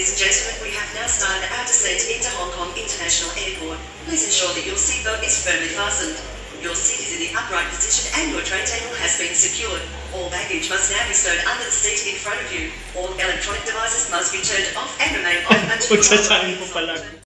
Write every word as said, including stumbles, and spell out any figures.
Ladies and gentlemen, we have now started our descent into Hong Kong International Airport. Please ensure that your seatbelt is firmly fastened. Your seat is in the upright position and your tray table has been secured. All baggage must now be stowed under the seat in front of you. All electronic devices must be turned off and remain on until Magsasabi mo pala.